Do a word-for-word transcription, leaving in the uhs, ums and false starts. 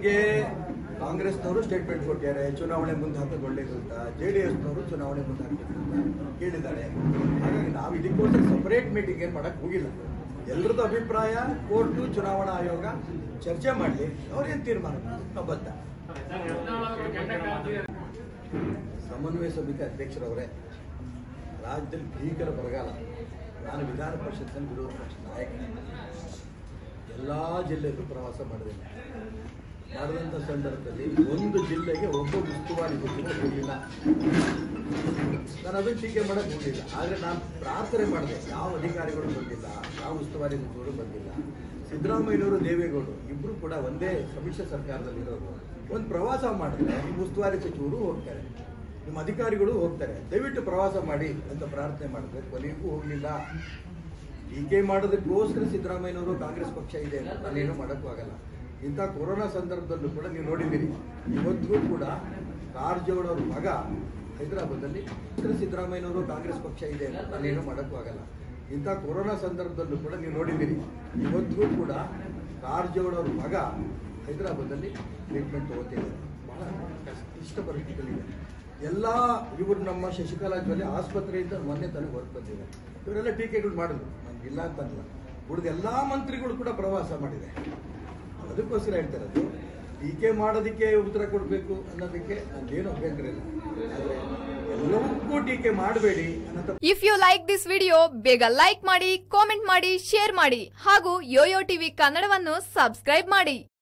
ನನಗೆ ಕಾಂಗ್ರೆಸ್ನವರು ಸ್ಟೇಟ್ಮೆಂಟ್ ಕೊಟ್ಟಿದ್ದಾರೆ, ಚುನಾವಣೆ ಮುಂದೆ ಹಾಕೋದು ಒಳ್ಳೇದು ಅಂತ. ಜೆ ಡಿ ಎಸ್ನವರು ಚುನಾವಣೆ ಮುಂದೆ ಹಾಕಬೇಕು ಅಂತ ಕೇಳಿದ್ದಾರೆ. ಹಾಗಾಗಿ ನಾವು ಇದಕ್ಕೋಸ್ಕರ ಸಪರೇಟ್ ಮೀಟಿಂಗ್ ಏನು ಮಾಡಕ್ಕೆ ಹೋಗಿಲ್ಲ. ಎಲ್ಲರದ್ದು ಅಭಿಪ್ರಾಯ ಕೋರ್ಟು ಚುನಾವಣಾ ಆಯೋಗ ಚರ್ಚೆ ಮಾಡಲಿ, ಅವ್ರೇನು ತೀರ್ಮಾನ ನಾವು ಬದ್ಧ. ಸಮನ್ವಯ ಸಮಿತಿ ಅಧ್ಯಕ್ಷರವರೇ, ರಾಜ್ಯದಲ್ಲಿ ಭೀಕರ ಬರಗಾಲ. ನಾನು ವಿಧಾನ ಪರಿಷತ್ನಲ್ಲಿ ವಿರೋಧ ಪಕ್ಷ ನಾಯಕ. ಎಲ್ಲ ಜಿಲ್ಲೆಗೂ ಪ್ರವಾಸ ಮಾಡಿದ್ದೇನೆ. ಮಾಡಿದಂಥ ಸಂದರ್ಭದಲ್ಲಿ ಒಂದು ಜಿಲ್ಲೆಗೆ ಒಬ್ಬ ಉಸ್ತುವಾರಿ ಸಚಿವ ಹೋಗಲಿಲ್ಲ. ನಾನು ಅದನ್ನು ಟೀಕೆ ಮಾಡಕ್ಕೆ ಹೋಗಲಿಲ್ಲ. ಆದರೆ ನಾನು ಪ್ರಾರ್ಥನೆ ಮಾಡಿದೆ, ಯಾವ ಅಧಿಕಾರಿಗಳು ಬಂದಿಲ್ಲ, ಯಾವ ಉಸ್ತುವಾರಿ ಸಚಿವರು ಬಂದಿಲ್ಲ. ಸಿದ್ದರಾಮಯ್ಯನವರು ದೇವೇಗೌಡರು ಇಬ್ಬರು ಕೂಡ ಒಂದೇ ಸಮ್ಮಿಶ್ರ ಸರ್ಕಾರದಲ್ಲಿರೋರು. ಒಂದು ಪ್ರವಾಸ ಮಾಡಿದ್ರೆ ನಿಮ್ಮ ಉಸ್ತುವಾರಿ ಸಚಿವರು ಹೋಗ್ತಾರೆ, ನಿಮ್ಮ ಅಧಿಕಾರಿಗಳು ಹೋಗ್ತಾರೆ, ದಯವಿಟ್ಟು ಪ್ರವಾಸ ಮಾಡಿ ಅಂತ ಪ್ರಾರ್ಥನೆ ಮಾಡಿದ್ರೆ ಕೊನೆಗೂ ಹೋಗಲಿಲ್ಲ. ಟೀಕೆ ಮಾಡೋದಕ್ಕೋಸ್ಕರ ಸಿದ್ದರಾಮಯ್ಯನವರು ಕಾಂಗ್ರೆಸ್ ಪಕ್ಷ ಇದೆ ಅಂತ ನಾನೇನು ಮಾಡೋಕ್ಕೂ ಆಗಲ್ಲ. ಇಂಥ ಕೊರೋನಾ ಸಂದರ್ಭದಲ್ಲೂ ಕೂಡ ನೀವು ನೋಡಿದ್ದೀರಿ, ಇವತ್ತಿಗೂ ಕೂಡ ಕಾರಜೋಳ ಅವ್ರ ಮಗ ಹೈದರಾಬಾದಲ್ಲಿ ಸಿದ್ದರಾಮಯ್ಯನವರು ಕಾಂಗ್ರೆಸ್ ಪಕ್ಷ ಇದೆ ಅಂತ ನಾನೇನು ಮಾಡೋಕ್ಕೂ ಆಗಲ್ಲ. ಇಂಥ ಕೊರೋನಾ ಸಂದರ್ಭದಲ್ಲೂ ಕೂಡ ನೀವು ನೋಡಿದ್ದೀರಿ, ಇವತ್ತಿಗೂ ಕೂಡ ಕಾರಜೋಳ ಅವ್ರ ಮಗ ಹೈದರಾಬಾದಲ್ಲಿ ಟ್ರೀಟ್ಮೆಂಟ್ ತಗೋತಿದ್ದಾರೆ. ಬಹಳ ಇಷ್ಟ ಪರಿಸ್ಥಿತಿಗಳಿದೆ. ಎಲ್ಲ ಇವರು ನಮ್ಮ ಶಶಿಕಲಾ ಜೊತೆ ಆಸ್ಪತ್ರೆಯಿಂದ ಮೊನ್ನೆ ತನಕ ಹೊರಗೆ ಬಂದಿದ್ದಾರೆ. ಇವರೆಲ್ಲ ಟೀಕೆಗಳು ಮಾಡಿದ್ರು, ನಮ್ಗೆ ಇಲ್ಲ ಅಂತಲ್ಲ. ಉಳಿದ ಎಲ್ಲ ಮಂತ್ರಿಗಳು ಕೂಡ ಪ್ರವಾಸ ಮಾಡಿದೆ. ಅದಕ್ಕೋಸ್ಕರ ಹೇಳ್ತಾರೆ, ಟೀಕೆ ಮಾಡೋದಕ್ಕೆ ಉತ್ತರ ಕೊಡಬೇಕು ಅನ್ನೋದಕ್ಕೆ ನಂದೇನು ಅಭ್ಯಂತರ ಇಲ್ಲ. ಆದರೆ ಎಲ್ಲವಕ್ಕೂ ಟೀಕೆ ಮಾಡಬೇಡಿ ಅನ್ನೋ. If you like this video, ಬೇಗ ಲೈಕ್ ಮಾಡಿ, ಕಾಮೆಂಟ್ ಮಾಡಿ, ಶೇರ್ ಮಾಡಿ ಹಾಗೂ ಯೋಯೋ ಟಿವಿ ಕನ್ನಡವನ್ನು ಸಬ್ಸ್ಕ್ರೈಬ್ ಮಾಡಿ.